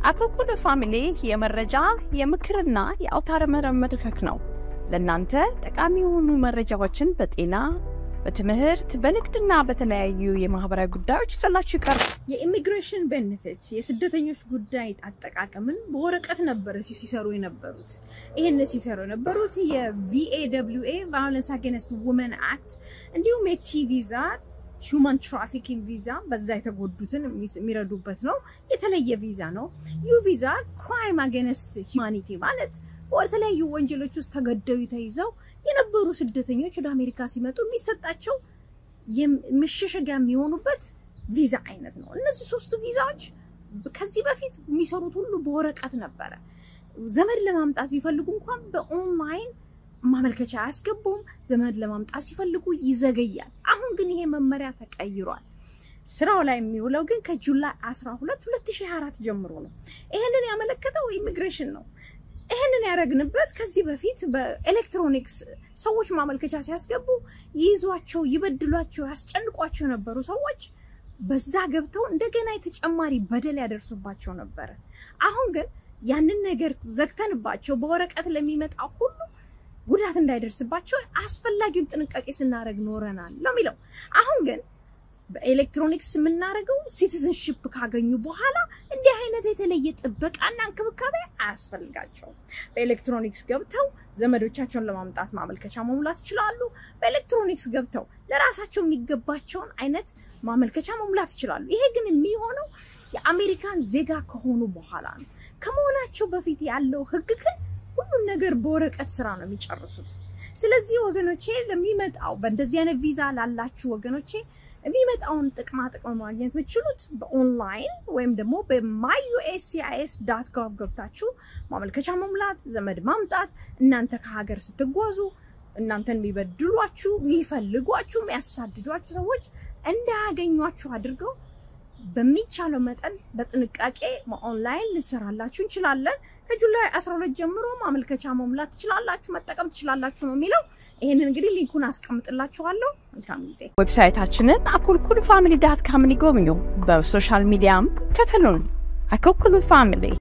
አኮኩሉ ፋሚሊ የመረጃ የምክርና የአውታረ መረብ መድረክ ነው። ለእናንተ ጠቃሚ የሆኑ መረጃዎችን በጤና በትምህርት በንግድና በተለያዩ የማህበራዊ ጉዳዮች ይዘላችሁ ይቀርባል። የኢሚግሬሽን ቤኔፊት የስደተኞች ጉዳይ አጠቃቀምን በወረቀት ነበር ሲሰሩ የነበሩት። ይሄን ሲሰሩ የነበሩት የVAWA Violence Against Women Act እንዲሁም የቲቪዛ Human Trafficking Visa በዛ የተጎዱትን የሚረዱበት ነው። የተለየ ቪዛ ነው። ዩ ቪዛ Crime Against Humanity ማለት ወርተለያዩ ወንጀሎች ውስጥ ተገደው ተይዘው የነበሩ ስደተኞች ወደ አሜሪካ ሲመጡ የሚሰጣቸው የመሸሸጊያ የሚሆኑበት ቪዛ አይነት ነው። እነዚህ ሶስቱ ቪዛዎች ከዚህ በፊት የሚሰሩት ሁሉ በወረቀት ነበር። ዘመድ ለማምጣት ቢፈልጉ እንኳን በኦንላይን ማመልከቻ ያስገቡም ዘመድ ለማምጣት ሲፈልጉ ይዘገያል። አሁን ግን ይሄ መመሪያ ተቀይሯል። ስራው ላይ የሚውለው ግን ከጁላይ 12 2024 ጀምሮ ነው። ይሄንን ያመለከተው ኢሚግሬሽን ነው። ይሄንን ያረግንበት ከዚህ በፊት በኤሌክትሮኒክስ ሰዎች ማመልከቻ ሲያስገቡ ይይዟቸው ይበድሏቸው ያስጨንቋቸው ነበሩ ሰዎች በዛ ገብተው እንደገና የተጨማሪ በደል ያደርሱባቸው ነበር። አሁን ግን ያንን ነገር ዘግተንባቸው በወረቀት ለሚመጣው ሁሉ ጉዳት እንዳይደርስባቸው አስፈላጊውን ጥንቃቄ ስናረግ ኖረናል ለሚለው አሁን ግን በኤሌክትሮኒክስ ምናረገው ሲቲዝንሺፕ ካገኙ በኋላ እንዲህ አይነት የተለየ ጥበቃና እንክብካቤ አያስፈልጋቸው። በኤሌክትሮኒክስ ገብተው ዘመዶቻቸውን ለማምጣት ማመልከቻ መሙላት ይችላሉ። በኤሌክትሮኒክስ ገብተው ለራሳቸው የሚገባቸውን አይነት ማመልከቻ መሙላት ይችላሉ። ይሄ ግን የሚሆነው የአሜሪካን ዜጋ ከሆኑ በኋላ ነው። ከመሆናቸው በፊት ያለው ህግ ግን ሁሉ ነገር በወረቀት ስራ ነው የሚጨርሱት። ስለዚህ ወገኖቼ ለሚመጣው በእንደዚህ አይነት ቪዛ ላላችሁ ወገኖቼ የሚመጣውን ጥቅማ ማግኘት የምትችሉት በኦንላይን ወይም ደግሞ bmyuscis.gov ገብታችሁ ማመልከቻ መሙላት ዘመድ ማምጣት እናንተ ከሀገር ስትጓዙ እናንተን የሚበድሏችሁ የሚፈልጓችሁ የሚያሳድዷችሁ ሰዎች እንዳያገኟችሁ አድርገው በሚቻለው መጠን በጥንቃቄ ኦንላይን ልሰራላችሁ እንችላለን። ከጁላይ 12 ጀምሮ ማመልከቻ መሙላት ትችላላችሁ መጠቀም ትችላላችሁ ነው የሚለው። ይሄንን እንግዲህ ሊንኩን አስቀምጥላችኋለሁ። መልካም ጊዜ። ዌብሳይታችንን akokulufamily.com ይጎብኙ። በሶሻል ሚዲያም ተከተሉን። አኮኩሉ ፋሚሊ